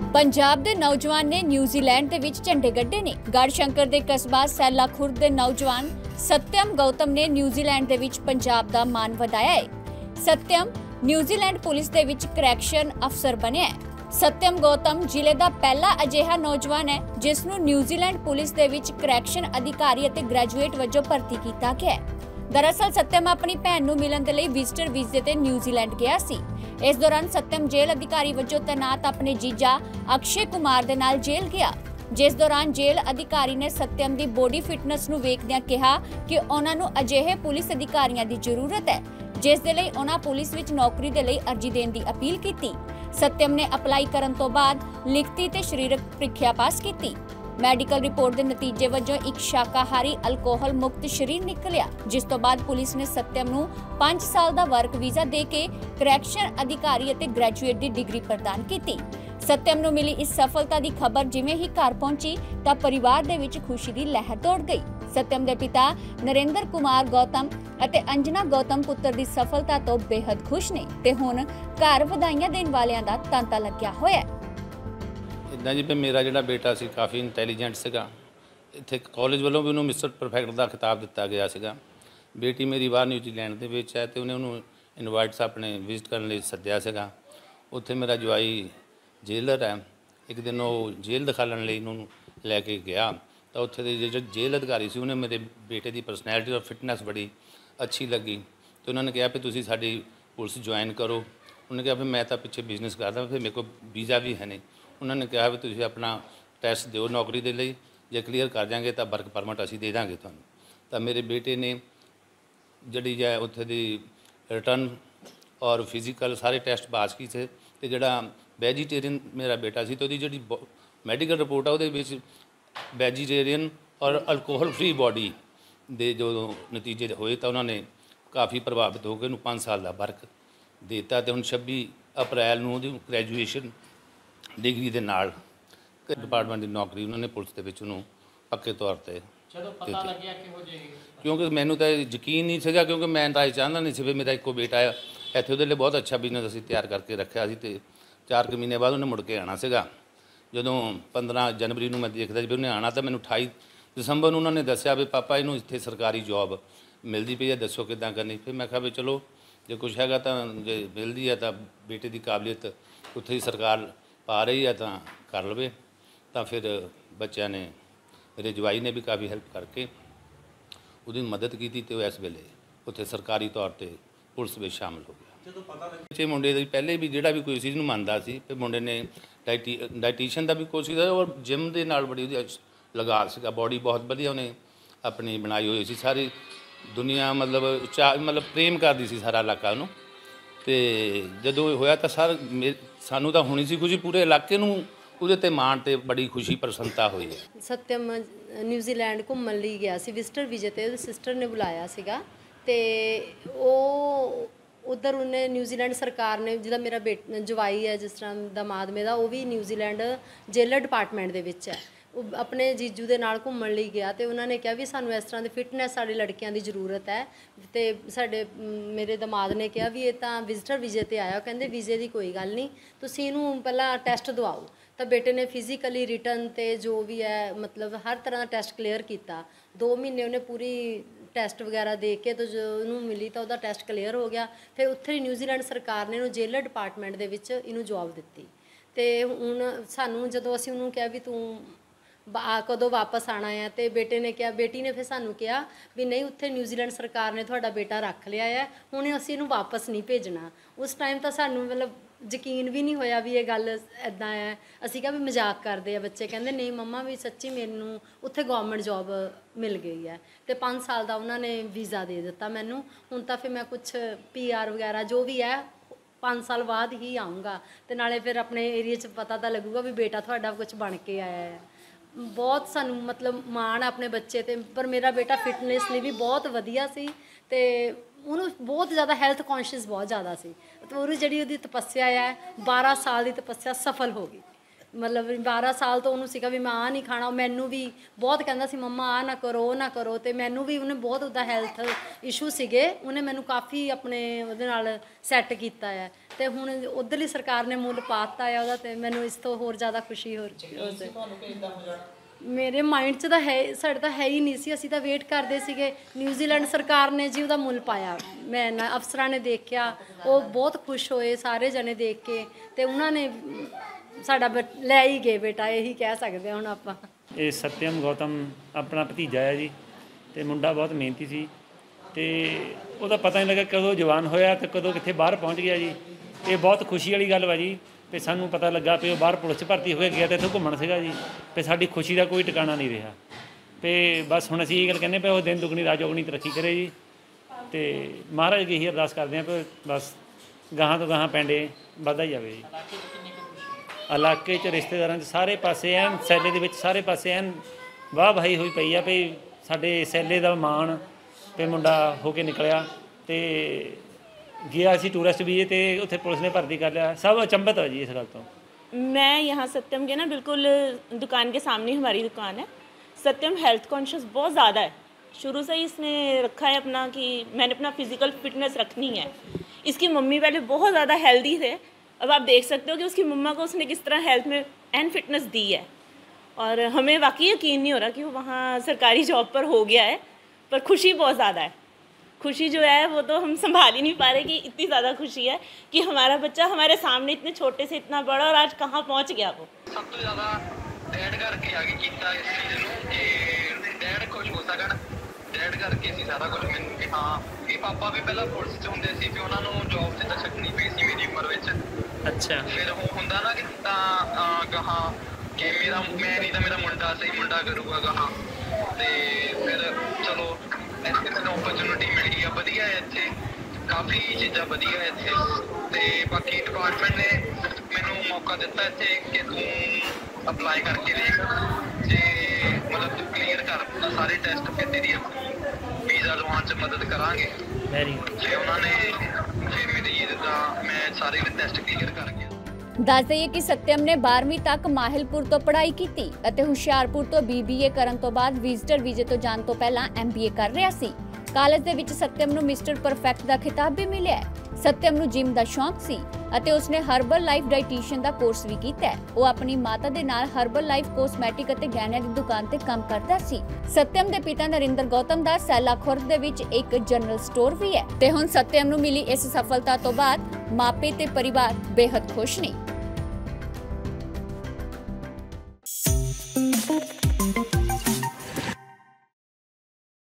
पंजाब के नौजवान ने न्यूजीलैंड के विच झंडे गड्ढे ने। गढ़शंकर के कस्बा सैला खुर्द के नौजवान सत्यम गौतम ने न्यूजीलैंड के विच पंजाब का मान वधाया है। सत्यम न्यूजीलैंड पुलिस के विच करैक्शन अफसर बनिया है। सत्यम गौतम जिले का पहला अजिहा नौजवान है जिसनूं न्यूजीलैंड पुलिस के विच करैक्शन अधिकारी अते ग्रैजुएट वजों भर्ती किया गया है। दरअसल सत्यम अपनी भैन नूं मिलण दे लई विजिटर वीजे ते न्यूजीलैंड गया सी। इस दौरान सत्यम जेल अधिकारी वजों तैनात अपने जीजा अक्षय कुमार दे नाल जेल गया, जिस दौरान जेल अधिकारी ने सत्यम दी बॉडी फिटनेस नूं वेखदिआं कहा कि उन्हां नूं अजिहे पुलिस अधिकारियों की जरूरत है जिस दे लई उन्हां पुलिस विच नौकरी दे लई अर्जी देण दी अपील की। सत्यम ने अपलाई करन तो बाद लिखती ते शरीरक प्रीख्या पास की। मैडिकल रिपोर्ट के नतीजे वजों एक शाकाहारी अल्कोहल मुक्त शरीर निकलिया, जिस तो बाद पुलिस ने सत्यम नूं 5 साल का वर्क वीजा दे के करैक्शन अधिकारी अते ग्रैजुएट की डिग्री प्रदान की। सत्यम नूं मिली इस सफलता की खबर जिवें ही घर पहुंची तां परिवार दे विच खुशी की लहर दौड़ गई। सत्यम के पिता नरेंद्र कुमार गौतम अते अंजना गौतम पुत्र की सफलता तो बेहद खुश ने ते हुण घर वधाइयां देण वालियां दा तांता लग्या होया है। इदा जी मेरा जोड़ा बेटा से काफ़ी इंटैलीजेंट सगा, इत्थे कॉलेज वालों भी उन्होंने मिस्टर परफेक्ट का खिताब दिता गया सीगा। बेटी मेरी बाहर न्यूजीलैंड के विच है तो उन्हें उन्होंने इनवाइट्स अपने विजिट करने लिए सद्या सीगा। उत्थे मेरा जवाई जेलर है, एक दिन वो जेल दिखाने लिए इन्होंने लैके गया तो उत्थे दे जो जेल अधिकारी से उन्हें मेरे बेटे की परसनैलिटी और फिटनेस बड़ी अच्छी लगी तो उन्होंने कहा भी तुसीं साडी पुलिस ज्वाइन करो। उन्होंने कहा भी मैं तो पिछे बिजनेस करता, फिर मेरे को वीज़ा भी है नहीं। उन्होंने कहा भी तुसीं अपना टैसट दिओ नौकरी के लिए, जे क्लीयर कर जाएंगे तो वर्क परमिट असीं दे देंगे तुहानूं। तो मेरे बेटे ने जिहड़ी है उत्थे दी रिटर्न और फिजिकल सारे टैसट पास कीते ते जिहड़ा वैजीटेरियन मेरा बेटा सी तो उहदी जिहड़ी मैडिकल रिपोर्ट है उहदे विच वैजीटेरियन और अल्कोहल फ्री बॉडी दे जो नतीजे होए तो उन्होंने काफ़ी प्रभावित हो के 5 साल का वर्क देता तो हुण 26 अप्रैल नूं उहदी ग्रैजुएशन डिग्री के नाल डिपार्टमेंट की नौकरी उन्होंने पुलिस के विच उन्होंने पक्के तौर पर क्योंकि मैनू तो यकीन नहीं सीगा, क्योंकि मैं तो चाहता नहीं सी भी मेरा एको बेटा है इत्थे उहदे लई बहुत अच्छा बिजनेस असीं तैयार करके रखिया सी ते 4 महीने बाद उन्हें मुड़ के आना सीगा। जदों 15 जनवरी नूं मैं देखदा भी उन्हें आना तो मैनू 28 दिसंबर नूं उन्होंने दस्सिया भी पापा इनू इत्थे सरकारी जॉब मिलती पई है, दसो किदां करनी। फिर मैं कहा भी चलो जो कुछ हैगा तो जे मिलती है तो बेटे की काबलियत उत्थे ही सरकार पा रही है तो कर लवे। तो फिर बच्चों ने मेरे जवाई ने भी काफ़ी हेल्प करके उसकी मदद की तो इस वेले उत्थे सरकारी तौर पर पुलिस में शामिल हो गया। पिछे मुंडे दी पहले भी जोड़ा भी कोई चीज़ नूं मनदा सी फिर मुंडे ने डाइटिशियन का भी कोर्स किया और जिम के नाल बड़ी लगा सीगा, बॉडी बहुत वधिया उन्हें अपनी बनाई हुई सी। सारी दुनिया मतलब प्रेम करती सी सारा इलाका उन्होंने। तो जदों होया तो सर सानू तो होनी सी खुशी, पूरे इलाके नूं ਉਹਦੇ ਤੇ ਮਾਣ ਤੇ ਬੜੀ ਖੁਸ਼ੀ ਪ੍ਰਸੰਨਤਾ ਹੋਈ ਹੈ। सत्यम न्यूजीलैंड घूमन ਲਈ ਗਿਆ ਸੀ ਵਿਜ਼ਟਰ ਵੀਜ਼ੇ ਤੇ, ਉਹਦੀ ਸਿਸਟਰ ਨੇ ਬੁਲਾਇਆ ਸੀਗਾ ਤੇ ਉਹ ਉਧਰ ਉਹਨੇ ਨਿਊਜ਼ੀਲੈਂਡ ਸਰਕਾਰ ਨੇ ਜਿਹਦਾ ਮੇਰਾ ਜਵਾਈ ਹੈ ਜਿਸ ਤਰ੍ਹਾਂ ਦਮਾਦ ਮੇਰਾ ਉਹ ਵੀ ਨਿਊਜ਼ੀਲੈਂਡ ਜੇਲਰ ਡਿਪਾਰਟਮੈਂਟ ਦੇ ਵਿੱਚ ਹੈ। ਉਹ ਆਪਣੇ ਜੀਜੂ ਦੇ ਨਾਲ ਘੁੰਮਣ ਲਈ ਗਿਆ ਤੇ ਉਹਨਾਂ ਨੇ ਕਿਹਾ ਵੀ ਸਾਨੂੰ ਇਸ ਤਰ੍ਹਾਂ ਦੀ ਫਿਟਨੈਸ ਸਾਡੇ ਲੜਕਿਆਂ ਦੀ ਜ਼ਰੂਰਤ ਹੈ ਤੇ ਸਾਡੇ ਮੇਰੇ ਦਮਾਦ ਨੇ ਕਿਹਾ ਵੀ ਇਹ ਤਾਂ ਵਿਜ਼ਟਰ ਵੀਜ਼ੇ ਤੇ ਆਇਆ। ਉਹ ਕਹਿੰਦੇ ਵੀਜ਼ੇ ਦੀ ਕੋਈ ਗੱਲ ਨਹੀਂ, ਤੁਸੀਂ ਇਹਨੂੰ ਪਹਿਲਾਂ ਟੈਸਟ ਦਵਾਓ। तो बेटे ने फिजिकली रिटर्न तो जो भी है मतलब हर तरह का टैसट क्लीयर किया। 2 महीने उन्हें पूरी टैसट वगैरह दे के तो जो उन्होंने मिली तो वह टैसट क्लीयर हो गया। फिर उत्थे न्यूजीलैंड सरकार ने इन्हूं जेलर डिपार्टमेंट दे विच इन्हूं जॉब दित्ती ते हुण सानूं जदों असीं उन्होंने कहा भी तूं कदों वापस आना है तो बेटे ने कहा, बेटी ने फिर सानूं कहा भी नहीं उत्थे न्यूजीलैंड सरकार ने तुहाडा बेटा रख लिया है, हुण असीं इहनूं वापस नहीं भेजना। उस टाइम तो सानूं मतलब यकीन भी नहीं होया भी ये गल इदां है। असीं कहा भी मजाक करते हैं बच्चे, कहते नहीं मम्मा भी सच्ची मैनूं उत्थे गवर्नमेंट जॉब मिल गई है तो 5 साल का उन्होंने वीज़ा दे दिता मैनूं। हुण तां फिर मैं कुछ PR वगैरह जो भी है 5 साल बाद ही आऊँगा तो नाले फिर अपने एरिए च पता तो लगूगा भी बेटा तुहाडा कुछ बन के आया है। बहुत सानू मतलब माण अपने बच्चे ते, पर मेरा बेटा फिटनेस लिए भी बहुत वधिया सी ते उन्होंने बहुत ज़्यादा हैल्थ कॉन्शियस बहुत ज़्यादा सी तो वो जी तपस्या है 12 साल की तपस्या सफल हो गई ਮਤਲਬ 12 ਸਾਲ ਤੋਂ ਉਹਨੂੰ ਸੀਗਾ ਵੀ ਮੈਂ ਆਹ ਨਹੀਂ ਖਾਣਾ। ਮੈਨੂੰ ਵੀ ਬਹੁਤ ਕਹਿੰਦਾ ਸੀ ਮੰਮਾ ਆਹ ਨਾ ਕਰੋ ਉਹ ਨਾ ਕਰੋ, ਅਤੇ ਮੈਨੂੰ ਵੀ ਉਹਨੇ ਬਹੁਤ ਉਹਦਾ ਹੈਲਥ ਇਸ਼ੂ ਸੀਗੇ, ਉਹਨੇ ਮੈਨੂੰ ਕਾਫੀ ਆਪਣੇ ਉਹਦੇ ਨਾਲ ਸੈੱਟ ਕੀਤਾ ਹੈ। ਅਤੇ ਹੁਣ ਉੱਧਰਲੀ ਸਰਕਾਰ ਨੇ ਮੁੱਲ ਪਾ ਦਿੱਤਾ ਹੈ ਉਹਦਾ, ਅਤੇ ਮੈਨੂੰ ਇਸ ਤੋਂ ਹੋਰ ਜ਼ਿਆਦਾ ਖੁਸ਼ੀ ਹੋ ਮੇਰੇ ਮਾਈਂਡ 'ਚ ਤਾਂ ਹੈ, ਸਾਡੇ ਤਾਂ ਹੈ ਹੀ ਨਹੀਂ ਸੀ। ਅਸੀਂ ਤਾਂ ਵੇਟ ਕਰਦੇ ਸੀਗੇ। ਨਿਊਜ਼ੀਲੈਂਡ ਸਰਕਾਰ ਨੇ ਜੀ ਉਹਦਾ ਮੁੱਲ ਪਾਇਆ। ਮੈਂ ਨਾ ਅਫਸਰਾਂ ਨੇ ਦੇਖਿਆ, ਉਹ ਬਹੁਤ ਖੁਸ਼ ਹੋਏ ਸਾਰੇ ਜਣੇ ਦੇਖ ਕੇ, ਅਤੇ ਉਹਨਾਂ ਨੇ ਸਾਡਾ ਲੈ ਹੀ ਗਏ ਬੇਟਾ, ਇਹੀ ਕਹਿ ਸਕਦੇ ਹੁਣ ਆਪਾਂ। ਇਹ ਸਤਿਅਮ ਗੌਤਮ ਆਪਣਾ ਭਤੀਜਾ ਹੈ ਜੀ, ਅਤੇ ਮੁੰਡਾ ਬਹੁਤ ਮਿਹਨਤੀ ਸੀ, ਅਤੇ ਉਹਦਾ ਪਤਾ ਨਹੀਂ ਲੱਗਾ ਕਦੋਂ ਜਵਾਨ ਹੋਇਆ ਅਤੇ ਕਦੋਂ ਕਿੱਥੇ ਬਾਹਰ ਪਹੁੰਚ ਗਿਆ ਜੀ। ਇਹ ਬਹੁਤ ਖੁਸ਼ੀ ਵਾਲੀ ਗੱਲ ਵਾ ਜੀ, ਅਤੇ ਸਾਨੂੰ ਪਤਾ ਲੱਗਾ ਵੀ ਉਹ ਬਾਹਰ ਪੁਲਿਸ 'ਚ ਭਰਤੀ ਹੋ ਕੇ ਗਿਆ ਅਤੇ ਇੱਥੇ ਘੁੰਮਣ ਸੀਗਾ ਜੀ, ਅਤੇ ਸਾਡੀ ਖੁਸ਼ੀ ਦਾ ਕੋਈ ਟਿਕਾਣਾ ਨਹੀਂ ਰਿਹਾ। ਅਤੇ ਬਸ ਹੁਣ ਅਸੀਂ ਇਹ ਗੱਲ ਕਹਿੰਦੇ ਪਏ ਉਹ ਦਿਨ ਦੁਗਣੀ ਰਾਤ ਚੌਗਣੀ ਤਰੱਕੀ ਕਰੇ ਜੀ, ਅਤੇ ਮਹਾਰਾਜ ਅੱਗੇ ਇਹੀ ਅਰਦਾਸ ਕਰਦੇ ਹਾਂ ਕਿ ਬਸ ਗਾਹਾਂ ਤੋਂ ਗਾਹਾਂ ਪੈਂਡੇ ਵੱਧਦਾ ਹੀ ਜਾਵੇ ਜੀ। ਇਲਾਕੇ 'ਚ ਰਿਸ਼ਤੇਦਾਰਾਂ 'ਚ ਸਾਰੇ ਪਾਸੇ ਐਨ ਸੈਲੇ ਦੇ ਵਿੱਚ ਸਾਰੇ ਪਾਸੇ ਐਨ ਵਾਹ ਵਾਹੀ ਹੋਈ ਪਈ ਆ ਵੀ ਸਾਡੇ ਸੈਲੇ ਦਾ ਮਾਣ ਤੇ ਮੁੰਡਾ ਹੋ ਕੇ ਨਿਕਲਿਆ। ਅਤੇ गया सी टूरिस्ट भी तो उत्थे पुलिस ने भर्ती कर लिया। सब अचंभित है जी इस गल तो। मैं यहाँ सत्यम के ना बिल्कुल दुकान के सामने हमारी दुकान है। सत्यम हेल्थ कॉन्शियस बहुत ज़्यादा है, शुरू से ही इसने रखा है अपना कि मैंने अपना फिज़िकल फिटनेस रखनी है। इसकी मम्मी पहले बहुत ज़्यादा हेल्दी थे, अब आप देख सकते हो कि उसकी मम्मा को उसने किस तरह हेल्थ में एंड फिटनेस दी है। और हमें वाकई यकीन नहीं हो रहा कि वो वहाँ सरकारी जॉब पर हो गया है, पर खुशी बहुत ज़्यादा है। खुशी जो है वो तो हम संभाल ही नहीं पा रहे कि इतनी ज़्यादा खुशी है कि हमारा बच्चा हमारे सामने इतने छोटे से इतना बड़ा और आज कहाँ पहुँच गया। वो सब तो ज़्यादा डैड करके आगे किया इस चीज़ ਨੂੰ ਕਿ ਡੈਡ ਖੁਸ਼ ਹੋ ਸਕਣ। ਡੈਡ ਕਰਕੇ ਸੀ ਸਾਰਾ ਕੁਝ ਮੈਨੂੰ ਕਿ ਹਾਂ ਇਹ ਪਾਪਾ ਵੀ ਪਹਿਲਾਂ ਪੁਲਿਸ 'ਚ ਹੁੰਦੇ ਸੀ ਤੇ ਉਹਨਾਂ ਨੂੰ ਜੌਬ ਤੇ ਤਾਂ ਛੱਡਣੀ ਪਈ ਸੀ ਮੇਰੀ ਉਮਰ ਵਿੱਚ। ਅੱਛਾ ਫਿਰ ਉਹ ਹੁੰਦਾ ਨਾ ਕਿ ਤਾਂ ਕਹਾਂ ਕਿ ਮੇਰਾ ਮੈਂ ਨਹੀਂ ਤਾਂ ਮੇਰਾ ਮੁੰਡਾ ਸਹੀ ਮੁੰਡਾ ਕਰੂਗਾ ਕਹਾਂ। ਤੇ ਫਿਰ ਚਲੋ ਇੱਥੇ ਮੈਨੂੰ ਓਪਰਚੁਨਿਟੀ ਮਿਲ ਗਈ ਆ, ਵਧੀਆ ਹੈ ਇੱਥੇ ਕਾਫੀ ਚੀਜ਼ਾਂ ਵਧੀਆ ਹੈ ਇੱਥੇ। ਅਤੇ ਬਾਕੀ ਡਿਪਾਰਟਮੈਂਟ ਨੇ ਮੈਨੂੰ ਮੌਕਾ ਦਿੱਤਾ ਇੱਥੇ ਕਿ ਤੂੰ ਅਪਲਾਈ ਕਰਕੇ ਦੇਖ, ਜੇ ਮਤਲਬ ਤੂੰ ਕਲੀਅਰ ਕਰ ਆਪਣਾ ਸਾਰੇ ਟੈਸਟ ਫਿਰ ਤੇਰੀ ਵੀਜ਼ਾ ਲਵਾਉਣ 'ਚ ਮਦਦ ਕਰਾਂਗੇ। ਜੇ ਉਹਨਾਂ ਨੇ ਫਿਰ ਮੇਰੀ ਜਿੱਦਾਂ ਮੈਂ ਸਾਰੇ ਟੈਸਟ ਕਲੀਅਰ ਕਰ ਗਿਆ। ਦੱਸ ਦਈਏ ਕਿ ਸਤਿਅਮ ਨੇ 12ਵੀਂ ਤੱਕ ਮਾਹਿਲਪੁਰ ਤੋਂ ਪੜ੍ਹਾਈ ਕੀਤੀ ਅਤੇ ਹੁਸ਼ਿਆਰਪੁਰ ਤੋਂ BBA ਕਰਨ ਤੋਂ ਬਾਅਦ ਵਿਜ਼ਟਰ ਵੀਜ਼ੇ ਤੋਂ ਜਾਣ ਤੋਂ ਪਹਿਲਾਂ MBA ਕਰ ਰਿਹਾ ਸੀ। ਕਾਲਜ ਦੇ ਵਿੱਚ ਸਤਿਅਮ ਨੂੰ ਮਿਸਟਰ ਪਰਫੈਕਟ ਦਾ ਖਿਤਾਬ ਵੀ ਮਿਲਿਆ ਹੈ। ਸਤਿਅਮ ਨੂੰ ਜਿਮ ਦਾ ਸ਼ੌਂਕ ਸੀ ਅਤੇ ਉਸਨੇ ਹਰਬਲ ਲਾਈਫ ਡਾਈਟੀਸ਼ੀਅਨ ਦਾ ਕੋਰਸ ਵੀ ਕੀਤਾ ਹੈ। ਉਹ ਆਪਣੀ ਮਾਤਾ ਦੇ ਨਾਲ ਹਰਬਲ ਲਾਈਫ ਕੋਸਮੈਟਿਕ ਅਤੇ ਗਹਿਣਿਆਂ ਦੀ ਦੁਕਾਨ ਤੇ ਕੰਮ ਕਰਦਾ ਸੀ। ਸਤਿਅਮ ਦੇ ਪਿਤਾ ਨਰਿੰਦਰ ਗੌਤਮ ਦਾ ਸੈਲਾ ਖੁਰਦ ਦੇ ਵਿੱਚ ਇੱਕ ਜਨਰਲ ਸਟੋਰ ਵੀ ਹੈ ਤੇ ਹੁਣ ਸਤਿਅਮ ਨੂੰ ਮਿਲੀ ਇਸ ਸਫਲਤਾ ਤੋਂ ਬਾਅਦ ਮਾਪੇ ਤੇ ਪਰਿਵਾਰ ਬੇहद ਖੁਸ਼ ਨੇ।